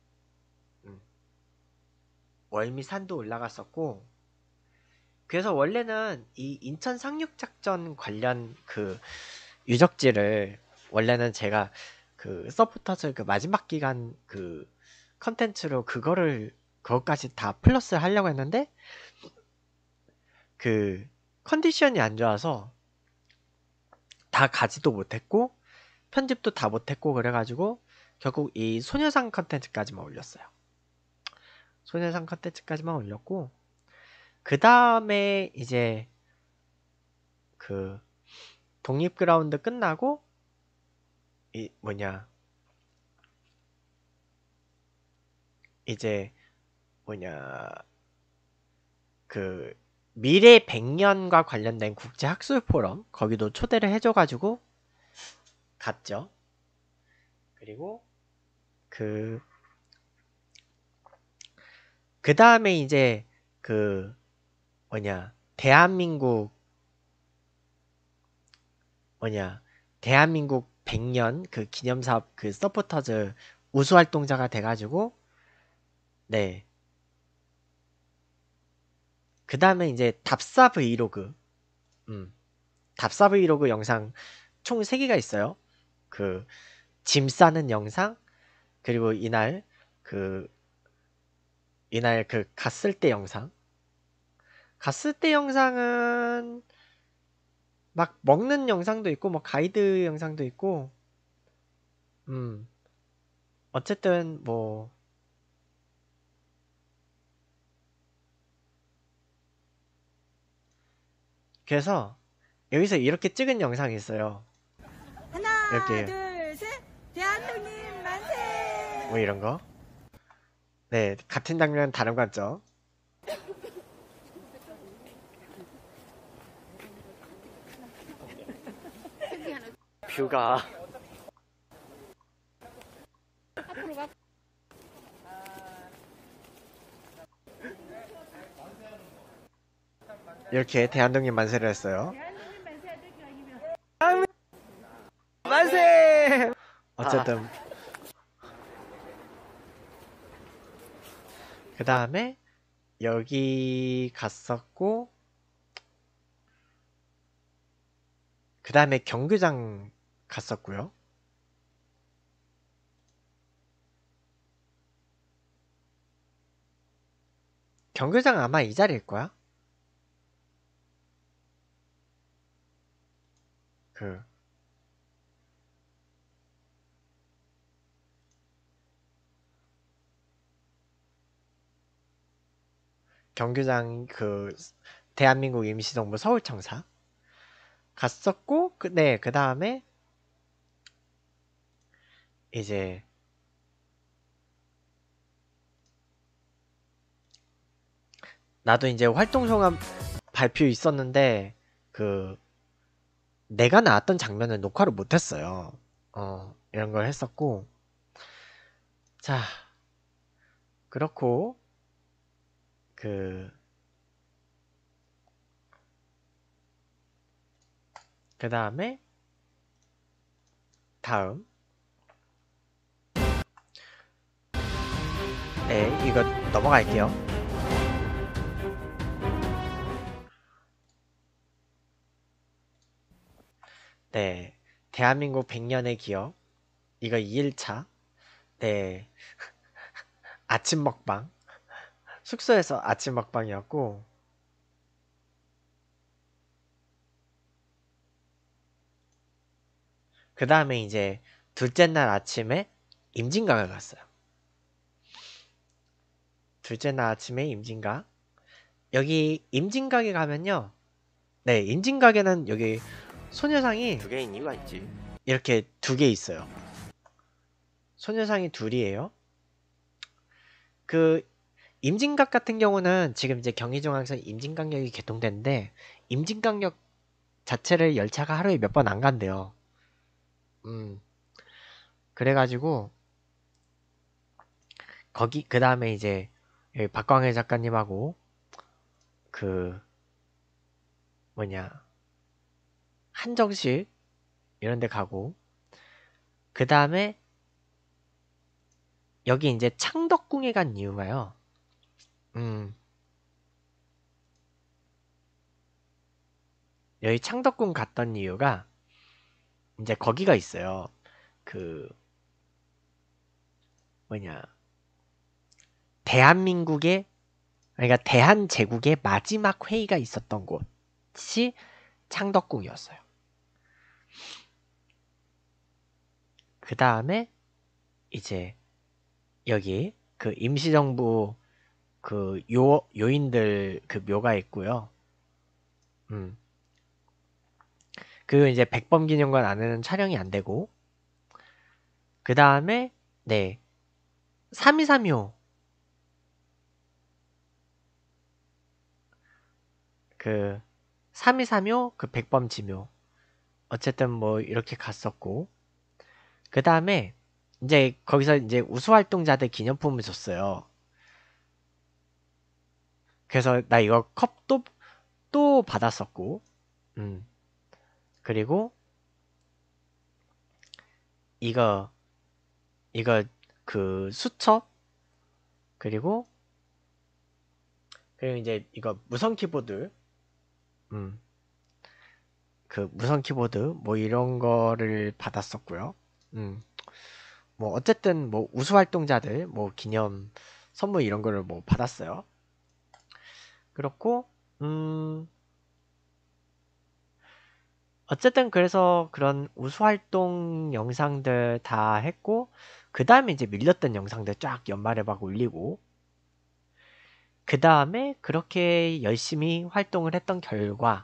월미산도 올라갔었고 그래서 원래는 이 인천 상륙작전 관련 그 유적지를 원래는 제가 그 서포터즈 그 마지막 기간 그 컨텐츠로 그것까지 다 플러스 하려고 했는데 그 컨디션이 안 좋아서 다 가지도 못했고 편집도 다 못했고 그래가지고 결국 이 소녀상 컨텐츠까지만 올렸어요. 소녀상 컨텐츠까지만 올렸고 그 다음에 이제 그 독립그라운드 끝나고 이제 그 미래 100년과 관련된 국제 학술 포럼 거기도 초대를 해줘가지고 갔죠. 그리고 그 다음에 이제 대한민국 100년 그 기념사업 그 서포터즈 우수활동자가 돼가지고 네. 그 다음에 이제 답사 브이로그 답사 브이로그 영상 총 3개가 있어요. 그 짐 싸는 영상 그리고 이날 갔을 때 영상 갔을 때 영상은 막 먹는 영상도 있고 뭐 가이드 영상도 있고 어쨌든 뭐 그래서 여기서 이렇게 찍은 영상이 있어요. 하나, 이렇게 둘, 셋. 대한민국 만세! 뭐 이런 거. 네, 같은 장면 다른 관점. 뷰가 이렇게 대한독립 만세를 했어요. 만세! 어쨌든 그 다음에 여기 갔었고 그 다음에 경기장 갔었고요. 경기장 아마 이 자리일 거야. 그 경기장 그 대한민국 임시정부 서울청사 갔었고 네, 그 다음에 이제 나도 이제 활동성함 발표 있었는데 그 내가 나왔던 장면은 녹화를 못했어요. 이런 걸 했었고 자 그렇고 그 다음에 다음 네 이거 넘어갈게요. 네 대한민국 100년의 기억 이거 2일차 네 아침 먹방 숙소에서 아침 먹방이었고 그 다음에 이제 둘째 날 아침에 임진각을 갔어요. 둘째 날 아침에 임진각 여기 임진각에 가면요 네 임진각에는 여기 소녀상이 두 개인 이유가 있지. 이렇게 2개 있어요. 소녀상이 둘이에요. 그 임진각 같은 경우는 지금 이제 경의중앙선 임진각역이 개통됐는데 임진각역 자체를 열차가 하루에 몇 번 안 간대요. 그래가지고 거기 그 다음에 이제 여기 박광일 작가님하고 그 뭐냐 한정식 이런 데 가고 그 다음에 여기 이제 창덕궁에 간 이유가요. 여기 창덕궁 갔던 이유가 이제 거기가 있어요. 그 뭐냐 대한민국의 그러니까 대한제국의 마지막 회의가 있었던 곳이 창덕궁이었어요. 그 다음에 이제 여기 그 임시정부 그 요인들 그 묘가 있고요. 그 이제 백범기념관 안에는 촬영이 안 되고 그 다음에 네 3235 그 3235 그 백범지묘 어쨌든 뭐 이렇게 갔었고 그 다음에 이제 거기서 이제 우수활동자들 기념품을 줬어요. 그래서 나 이거 컵도 또 받았었고 그리고 이거 그 수첩 그리고 이제 이거 무선 키보드 그 무선 키보드 뭐 이런 거를 받았었고요. 뭐 어쨌든 뭐 우수활동자들 뭐 기념 선물 이런 거를 뭐 받았어요. 그렇고 어쨌든 그래서 그런 우수활동 영상들 다 했고 그 다음에 이제 밀렸던 영상들 쫙 연말에 막 올리고 그 다음에 그렇게 열심히 활동을 했던 결과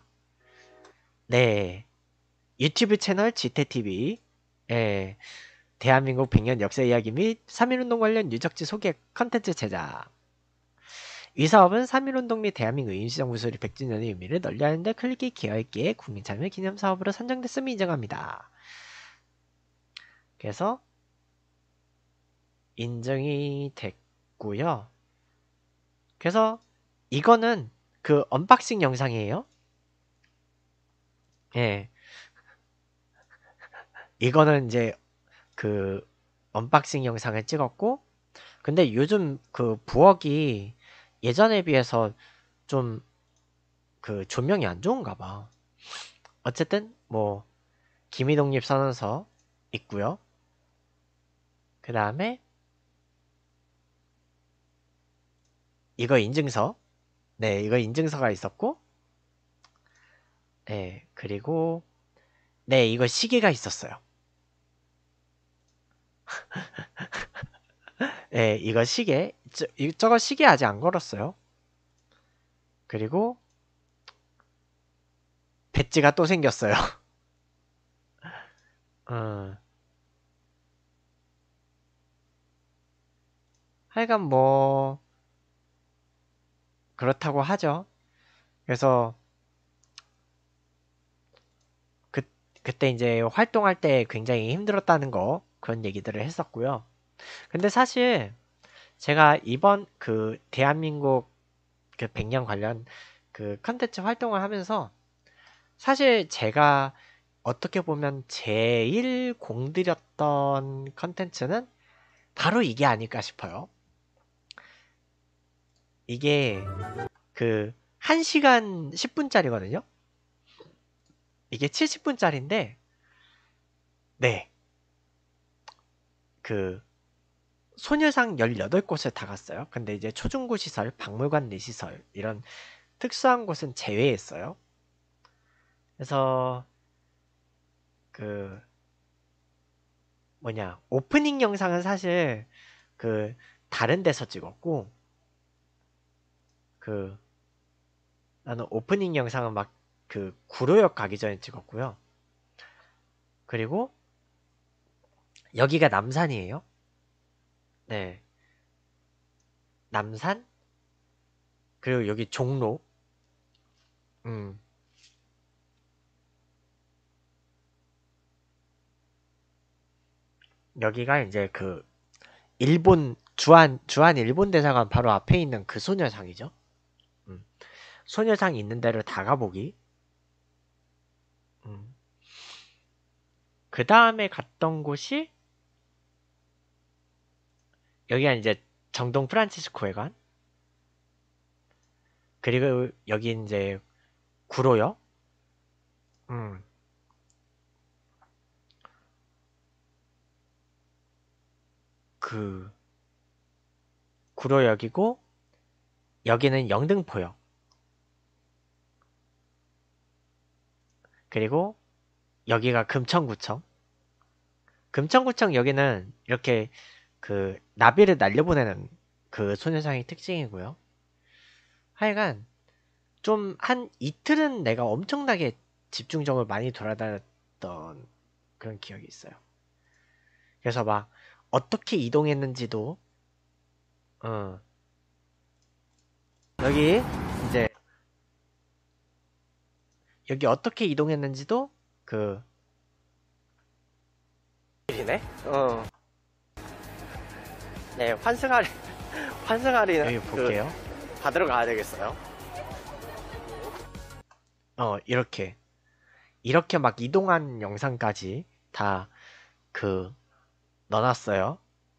네 유튜브 채널 지태TV 예, 대한민국 100년 역사 이야기 및 3.1운동 관련 유적지 소개 컨텐츠 제작 이 사업은 3.1운동 및 대한민국 임시정부 수립 100주년의 의미를 널리 하는 데 클릭이 기여했기에 국민참여 기념사업으로 선정됐음을 인정합니다. 그래서 인정이 됐고요. 그래서 이거는 그 언박싱 영상이에요. 예. 이거는 이제 그 언박싱 영상을 찍었고, 근데 요즘 그 부엌이 예전에 비해서 좀 그 조명이 안 좋은가 봐. 어쨌든 뭐 기미독립 선언서 있고요. 그 다음에 이거 인증서. 네, 이거 인증서가 있었고, 네, 그리고 네, 이거 시계가 있었어요. 네, 이거 시계. 저거 시계 아직 안 걸었어요. 그리고 배지가 또 생겼어요. 어, 하여간 뭐 그렇다고 하죠. 그래서 그 그때 이제 활동할 때 굉장히 힘들었다는 거 그런 얘기들을 했었고요. 근데 사실 제가 이번 그 대한민국 그 100년 관련 그 컨텐츠 활동을 하면서 사실 제가 어떻게 보면 제일 공들였던 컨텐츠는 바로 이게 아닐까 싶어요. 이게 그 1시간 10분짜리거든요. 이게 70분짜리인데 네. 그 소녀상 18곳을 다 갔어요. 근데 이제 초중고 시설, 박물관 내시설 이런 특수한 곳은 제외했어요. 그래서 그 뭐냐 오프닝 영상은 사실 그 다른 데서 찍었고 그 나는 오프닝 영상은 막 그 구로역 가기 전에 찍었고요. 그리고 여기가 남산이에요. 네, 남산 그리고 여기 종로. 음, 여기가 이제 그 일본 주한 일본 대사관 바로 앞에 있는 그 소녀상이죠. 음, 소녀상 있는 데를 다 가보기. 음. 그 다음에 갔던 곳이 여기가 이제 정동 프란치스코 회관. 그리고 여기 이제 구로역. 음. 그 구로역이고 여기는 영등포역. 그리고 여기가 금천구청. 금천구청 여기는 이렇게 그 나비를 날려보내는 그 소녀상이 특징이고요. 하여간 좀 한 이틀은 내가 엄청나게 집중적으로 많이 돌아다녔던 그런 기억이 있어요. 그래서 막 어떻게 이동했는지도 어, 여기 이제 여기 어떻게 이동했는지도 그 이네. 네, 환승할인 환승할인 여기 볼게요. 받으러 가야 되겠어요. 이렇게 막 이동한 영상까지 다 그 넣어놨어요.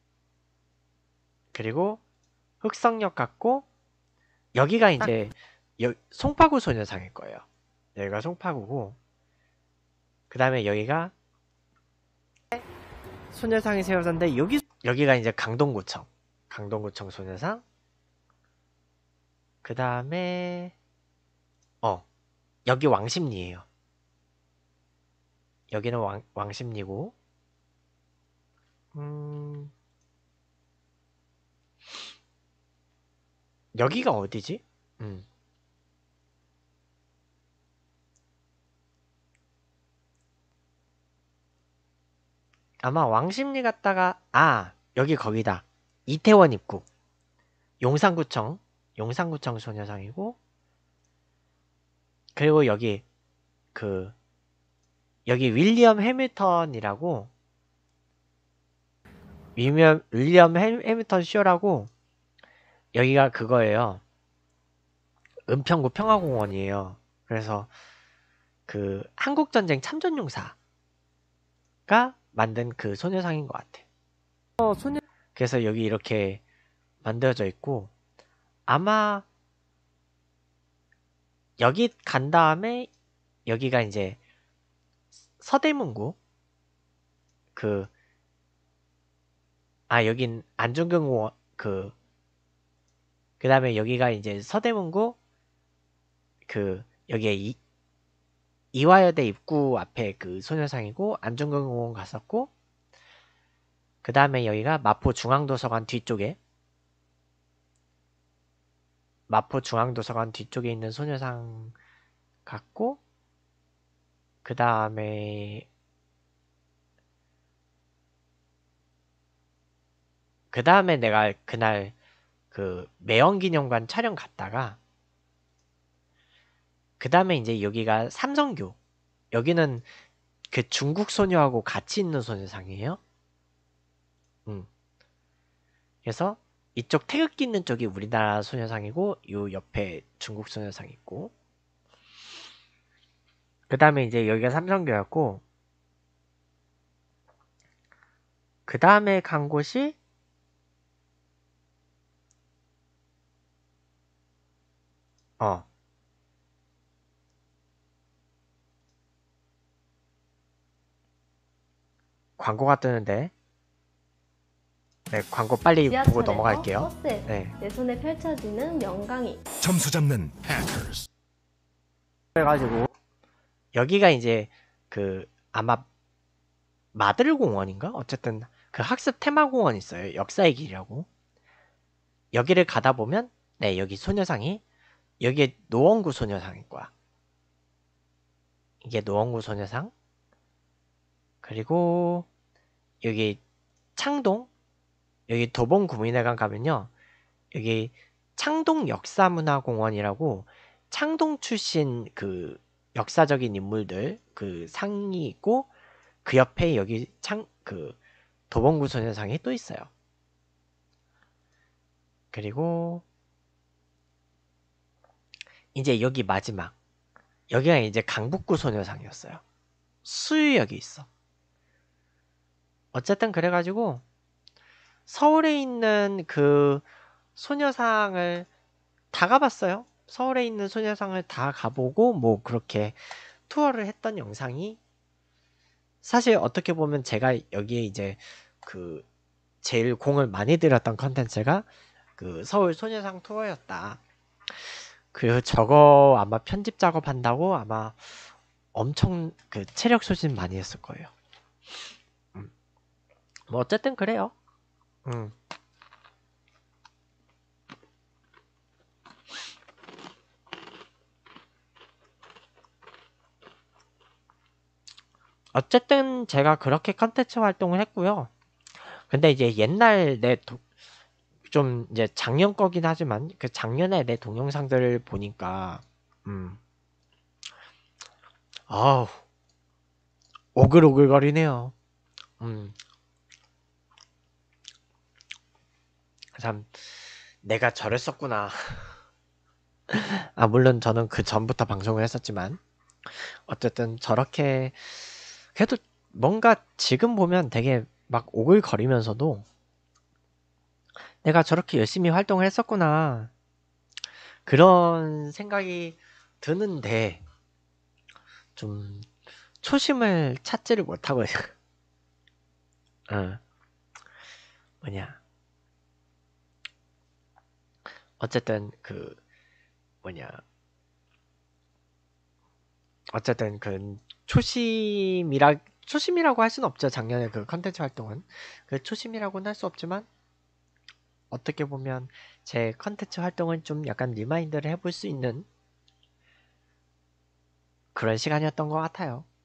그리고 흑성역 갔고 여기가 이제 송파구 소녀상일 거예요. 여기가 송파구고 그 다음에 여기가 소녀상이 세워졌는데 여기가 이제 강동구청 소녀상. 그 다음에 여기 왕십리예요. 여기는 왕십리고 여기가 어디지? 아마 왕십리 갔다가 여기 거기다. 이태원 입구. 용산구청 소녀상이고 그리고 여기 여기 윌리엄 해밀턴이라고 윌리엄 해밀턴 쇼라고 여기가 그거예요. 은평구 평화공원이에요. 그래서 그 한국전쟁 참전용사가 만든 그 소녀상인 것 같아. 소녀 그래서 여기 이렇게 만들어져 있고, 아마 여기 간 다음에 여기가 이제 서대문구, 그, 여긴 안중근공원, 그 다음에 여기가 이제 서대문구, 여기에 이화여대 입구 앞에 그 소녀상이고, 안중근공원 갔었고, 그 다음에 여기가 마포중앙도서관 뒤쪽에 있는 소녀상 같고, 그 다음에 내가 그날 그 매형기념관 촬영 갔다가, 그 다음에 이제 여기가 삼성교, 여기는 그 중국 소녀하고 같이 있는 소녀상이에요. 그래서 이쪽 태극기 있는 쪽이 우리나라 소녀상이고, 요 옆에 중국 소녀상 있고, 그 다음에 이제 여기가 삼성교였고, 그 다음에 간 곳이 광고가 뜨는데, 네, 광고 빨리 보고 지하철에서 넘어갈게요. 버스에서 네. 내 손에 펼쳐지는 명강이. 점수 잡는 해커스. 해가지고 여기가 이제 그 아마 마들공원인가? 어쨌든 그 학습 테마공원 있어요. 역사의 길이라고. 여기를 가다 보면 네, 여기 소녀상이, 여기에 노원구 소녀상일 거야. 이게 노원구 소녀상. 그리고 여기 창동, 여기 도봉구민회관 가면요, 여기 창동 역사문화공원이라고 창동 출신 그 역사적인 인물들 그 상이 있고, 그 옆에 여기 도봉구 소녀상이 또 있어요. 그리고 이제 여기 마지막, 여기가 이제 강북구 소녀상이었어요. 수유역이 있어. 어쨌든 그래가지고 서울에 있는 그 소녀상을 다 가봤어요. 서울에 있는 소녀상을 다 가보고 뭐 그렇게 투어를 했던 영상이, 사실 어떻게 보면 제가 여기에 이제 그 제일 공을 많이 들였던 컨텐츠가 그 서울 소녀상 투어였다. 그리고 저거 아마 편집 작업한다고 아마 엄청 그 체력 소진 많이 했을 거예요. 뭐 어쨌든 그래요. 어쨌든 제가 그렇게 컨텐츠 활동을 했고요. 근데 이제 옛날 좀 이제 작년 거긴 하지만 그 작년에 내 동영상들을 보니까 아우 오글오글거리네요. 참 내가 저랬었구나. 물론 저는 그 전부터 방송을 했었지만 어쨌든 저렇게 그래도 뭔가 지금 보면 되게 막 오글거리면서도 내가 저렇게 열심히 활동을 했었구나, 그런 생각이 드는데 좀 초심을 찾지를 못하고 어쨌든 어쨌든 그 초심이라고 할 수는 없죠. 작년에 그 컨텐츠 활동은 그 초심이라고는 할 수 없지만, 어떻게 보면 제 컨텐츠 활동은 좀 약간 리마인드를 해볼 수 있는 그런 시간이었던 것 같아요.